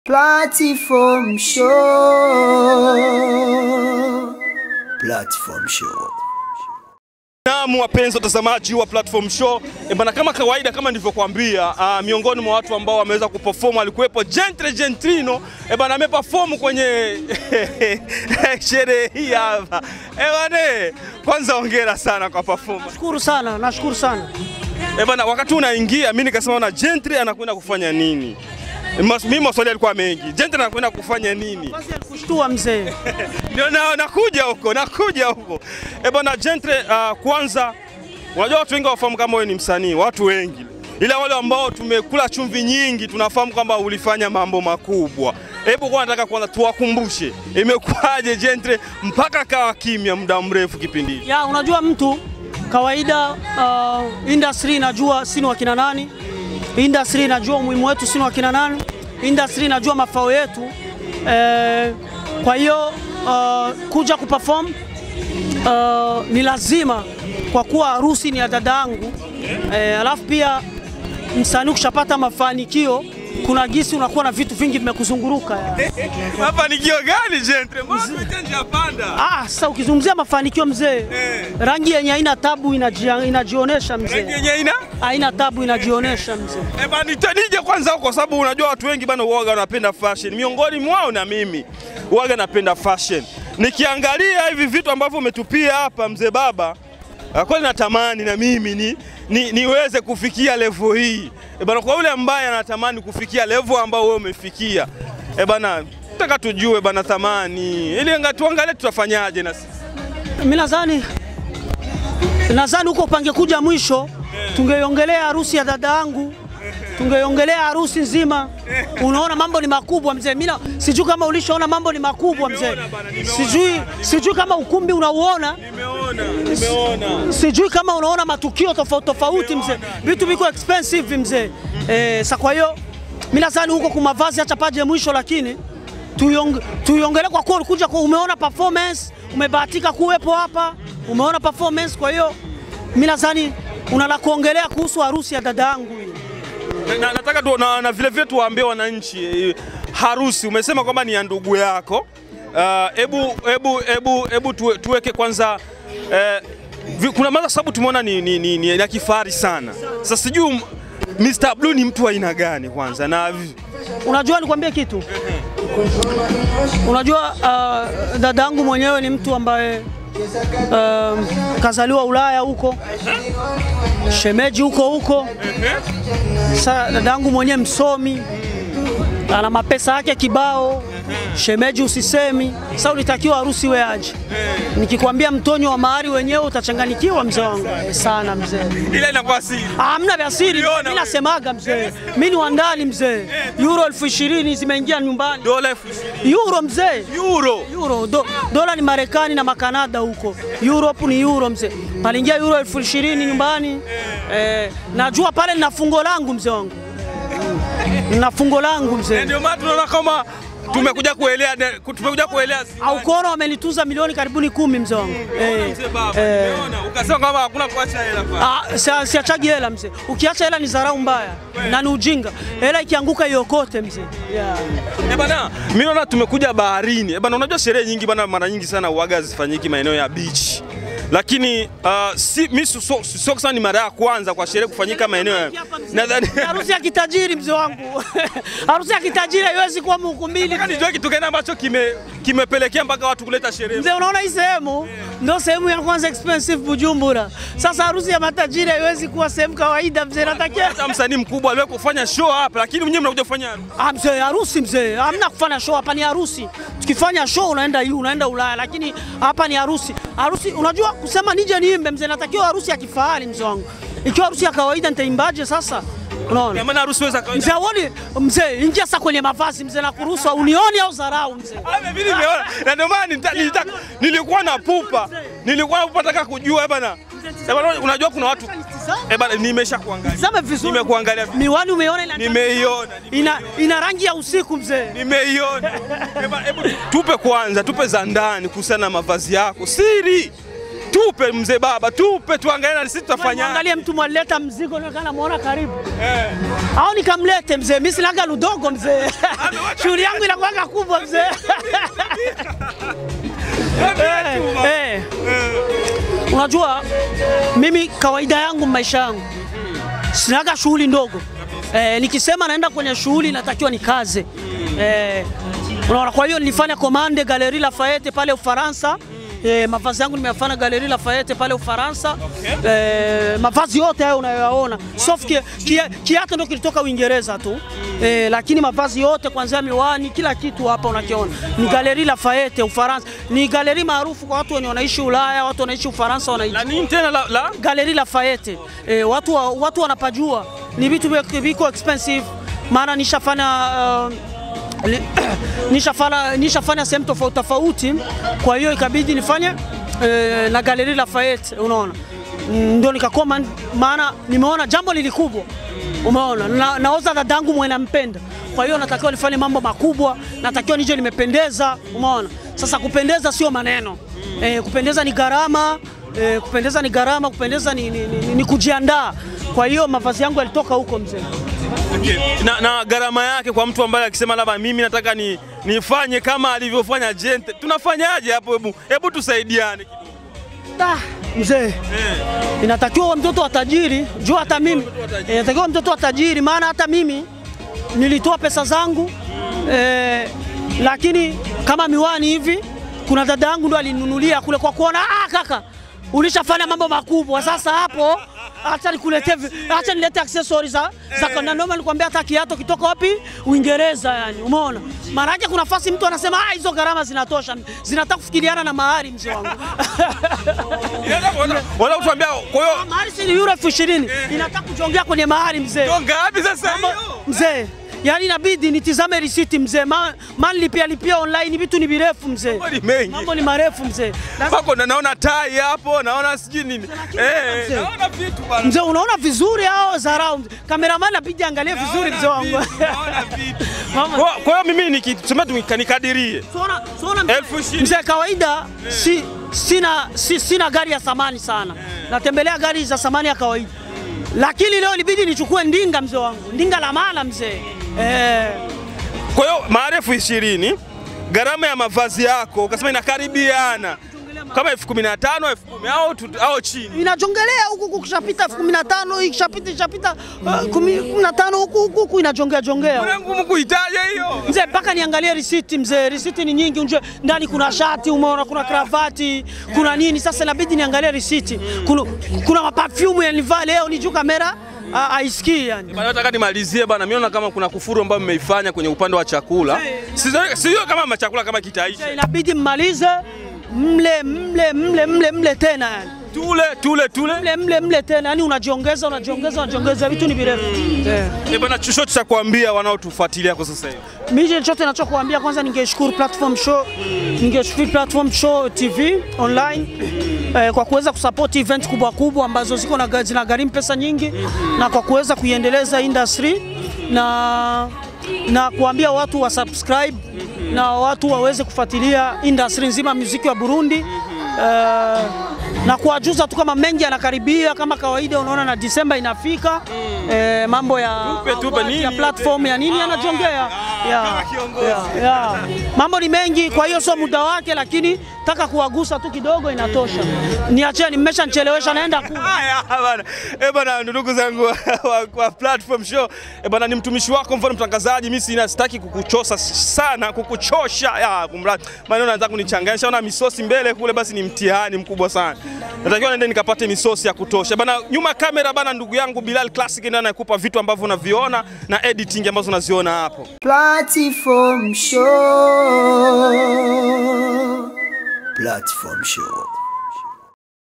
Platform Show. Platform Show. Naam, wapenzi watazamaji wa Platform Show, bana, kama kawaida kama nilivyokuambia, miongoni mwa watu ambao wameweza kuperform alikuwepo Gentrino, bana, ameperform kwenye sherehe hii hapa. Bana, kwanza hongera sana kwa performance. Nashukuru sana. Bana, wakati unaingia mimi nikasema na Gentry anakwenda kufanya nini? Mimi maswali yalikuwa mengi. Gentry anakwenda kufanya nini? Basi alikushtua mzee. Ndio nakuja huko. Bana, Gentry, kwanza unajua watu wengi wafahamu kama wewe ni msanii, watu wengi. Ila wale ambao tumekula chumvi nyingi tunafahamu kwamba ulifanya mambo makubwa. Hebu kwa nataka kwanza tuwakumbushe, imekuaje Gentry mpaka kawa kimya muda mrefu kipindi? Ya, unajua mtu kawaida, industry inajua sisi wakina nani. Industry inajua umuhimu wetu sisi wakina nani. Industry inajua mafao yetu. Kwa hiyo kuja kuperform ni lazima, kwa kuwa harusi ni ya dadangu. Alafu pia msanii ukishapata mafanikio kuna gisi unakuwa na vitu vingi vimekuzunguruka. Mafanikio gani Gentry? Mbona umetenja panda? Sasa ukizungumzia mafanikio mzee, rangi yenye haina tabu inajionesha mzee. Rangi yenye haina tabu inajionesha mzee. Bana, nije kwanza huko sababu unajua watu wengi bana huaga wanapenda fashion. Miongoni mwao na mimi huaga napenda fashion. Nikiangalia hivi vitu ambavyo umetupia hapa mzee baba, kweli natamani na mimi niweze kufikia level hii. Bana, kwa yule ambaye anatamani kufikia level ambao wewe umefikia, bana, nataka tujue bana thamani. Ili tuangalie tutafanyaje na sisi. Mimi nadhani huko pangekuja mwisho tungeiongelea harusi ya dada yangu. Tungeiongelea harusi nzima. Unaona mambo ni makubwa mzee. Mimi sijui kama ulishaona mambo ni makubwa mzee. Sijui kama ukumbi unauona. Nimeona. Sijui kama unaona matukio tofauti mzee. Vitu viko expensive mzee. Sasa kwa hiyo mimi nadhani huko kwa mavazi acha paje mwisho, lakini tuiongelee kwa kuwa ulikuja umeona performance, umebahatika kuwepo hapa, umeona performance. Kwa hiyo mimi nadhani unala kuongelea kuhusu harusi ya dada yangu hii. Nataka na vile vile tuwaambie wananchi, harusi umesema kwamba ni ya ndugu yako. Hebu tuweke kwanza, kuna maana sababu tumeona ni ya kifahari sana. Sasa sijui Mr. Blue ni mtu wa aina gani kwanza, na unajua nikwambie kitu. Unajua dadangu mwenyewe ni mtu ambaye kazaliwa Ulaya huko. Shemeji huko. Sasa dadangu mwenyewe msomi, ana mapesa yake kibao. Shemeji usisemi. Sasa ulitakiwa harusi wewe aje. Nikikwambia mtonyo wa mahari wenyewe utachanganikiwa mzee wangu sana mzee. Ile inakuwa siri. Hamna vya siri. Mimi nasemaga mzee. Mimi ni wa ndani mzee. Euro 20,000 zimeingia nyumbani. Dola 20,000. Euro mzee. Euro. Dola ni Marekani na Makanada huko. Europe ni euro mzee. Paliingia Euro 20,000 nyumbani. Najua pale nina fungo langu mzee wangu. Nina fungo langu mzee. Ndio maana tunaona kama tumekuja kuelea. Au kuona wamenituza milioni karibuni 10 mzee wangu. Umeona? Ukasema kama hakuna kuacha hela kwa. Siachagi hela mzee. Ukiacha hela ni dharau mbaya na ni ujinga. Hela ikianguka iokote mzee. Bana, mimi naona tumekuja baharini. Bana, unajua sherehe nyingi bana mara nyingi sana uaga zifanyiki maeneo ya beach. Lakini mimi sio sana ni mara ya kwanza kwa sherehe kufanyika maeneo. Nadhani harusi ya kitajiri mzee wangu. Harusi ya kitajiri haiwezi kuwa mhukumbili. Ndio kitu gani ambacho kimepelekea mpaka watu kuleta sherehe? Mzee, unaona hii sehemu ndio sehemu ya kwanza expensive Bujumbura. Sasa harusi ya matajiri haiwezi kuwa sehemu kawaida mzee. Natakia hata msanii mkubwa aliwe kufanya show hapa, lakini mwenyewe mnakuja kufanya mzee harusi mzee. Hamna kufanya show hapa, ni harusi. Tukifanya show unaenda Ulaya, lakini hapa ni harusi. Harusi unajua kusema nije niimbe mzee, natakiwa harusi ya kifahari mzee wangu. Ikiwa harusi ya kawaida nitaimbaje sasa? Unaona? Maana harusi weza kawaida. Mzee, ingia sasa kwenye mavazi mzee, na kuruhusu unioni au dharau mzee. Mimi nimeona. Na ndio maana nilikuwa na pupa nataka kujua bana. Unajua kuna watu bana, nimeshakuangalia. Zama vizuri. Nimekuangalia. Miwani umeona ina? Nimeiona. Ina rangi ya usiku mzee. Nimeiona. Hebu tupe za ndani kuhusiana na mavazi yako. Siri. tupe mzee baba, tupe tuangalie na sisi tutafanya. Angalie mtu mwaleta mzigo na muona karibu. Au nikamlete mzee, mimi sinaga ludogo mzee. Shughuli yangu inakuwa kubwa mzee. Unajua mimi kawaida yangu maisha yangu sinaga shughuli ndogo. Nikisema naenda kwenye shughuli natakiwa nikaze. Unaona, kwa hiyo nilifanya Commande Galerie Lafayette pale Ufaransa. Mavazi yangu nimeyafanya Galerie Lafayette pale Ufaransa. Mavazi yote hayo unayoyaona, soft kiatu ndio kilitoka Uingereza tu. Lakini mavazi yote kuanzia miwani, kila kitu hapa unakiona. Ni Galerie Lafayette Ufaransa. Ni galerie maarufu kwa watu wenye wanaishi Ulaya, watu wanaishi Ufaransa wanaishi. Na nini tena la Galerie Lafayette. Watu wanapajua. Ni vitu viko expensive. Maana nishafanya sehemu tofauti, kwa hiyo ikabidi nifanye na Galerie Lafayette, unaona. Ndio nikakoma, maana nimeona jambo lilikubwa, umeona. Naoza dadangu mwenye nampenda, kwa hiyo natakiwa nifanye mambo makubwa, natakiwa nije nimependeza, umeona. Sasa kupendeza sio maneno, kupendeza ni gharama, kupendeza ni kujiandaa. Kwa hiyo mavazi yangu yalitoka huko mzee. Na gharama yake kwa mtu ambaye akisema labda mimi nataka nifanye kama alivyofanya Gente, tunafanyaje hapo? Hebu tusaidiane kidogo. Mzee, inatakiwa mtoto wa tajiri, jua hata mimi. Inatakiwa mtoto wa tajiri, maana hata mimi nilitoa pesa zangu, lakini kama miwani hivi kuna dada yangu ndo alinunulia kule kwa kuona kaka ulishafanya mambo makubwa. Sasa hapo acha nilete accessories za kana noma, nilikwambia hata kiato kitoka wapi? Uingereza yani, umeona. Mara yake kuna nafasi mtu anasema hizo gharama zinatosha, zinataka kufikiriana na mahari mzee wangu. Wala utuambia kwa hiyo mahari si euro 20,000 inataka kujongea kwenye mahari mzee. Ndio ngapi sasa hiyo? Mzee, yani inabidi nitizame risiti mzee. Lipia online vitu ni virefu mzee. Mambo ni marefu mzee. Pako naona tai hapo, naona siji nini. Naona vitu bana. Mzee unaona vizuri hao zarau. Cameraman inabidi angalie vizuri mzee wangu. Naona vitu. Kwa hiyo mimi nikisema nikadirie. Sona mzee, kawaida sina gari ya thamani sana. Natembelea gari za thamani ya kawaida. Lakini leo ilibidi nichukue ndinga mzee wangu. Ndinga la maana mzee. Kwa hiyo marefu 20, gharama ya mavazi yako ukasema inakaribiana kama 15,000, 10,000 au chini. Inajongelea huku kishapita 15,000, ikishapita 15 huku inajongea. Kuna ngumu kuitaja hiyo. Mzee mpaka niangalie risiti mzee. Risiti ni nyingi, unje ndani kuna shati, umeona, kuna kravati, kuna nini. Sasa inabidi niangalie risiti. Kuna maperfume yanivaa leo ni juu kamera aisikii yani. Bana nataka nimalizie bana, miona kama kuna kufuru ambayo mmeifanya kwenye upande wa chakula. Sio kama chakula kama kitaisha. Inabidi mmalize mle tena yani. Mle tena yani, unajiongeza vitu ni virefu. Bana chochote cha kuambia wanaotufuatilia kwa sasa hivi. Mimi chochote ninachokuambia, kwanza ningeshukuru Platform Show TV online kwa kuweza kusupport event kubwa ambazo ziko na gharimu pesa nyingi, na kwa kuweza kuiendeleza industry na kuambia watu wa subscribe na watu waweze kufuatilia industry nzima muziki wa Burundi. Na kuwajuza tu kama mengi yanakaribia kama kawaida, unaona na Disemba inafika. Mambo ya platform ya nini yanajongea. Mambo ni mengi, kwa hiyo sio muda wake, lakini taka kuwagusa tu kidogo inatosha. Niacheni, mmeshanichelewesha naenda kula. Bana. Bana ndugu zangu wa Platform Show. Bana ni mtumishi wako, mfano mtangazaji. Mimi sitaki kukuchosa sana, kukuchosha. Kumradi. Maana nataka kunichanganyisha na misosi mbele kule, basi ni mtihani mkubwa sana. Natakiwa nende nikapate misosi ya kutosha. Bana nyuma kamera bana, ndugu yangu Bilal Classic ndiye anakupa vitu ambavyo unaviona na editing ambazo unaziona hapo. Platform Show.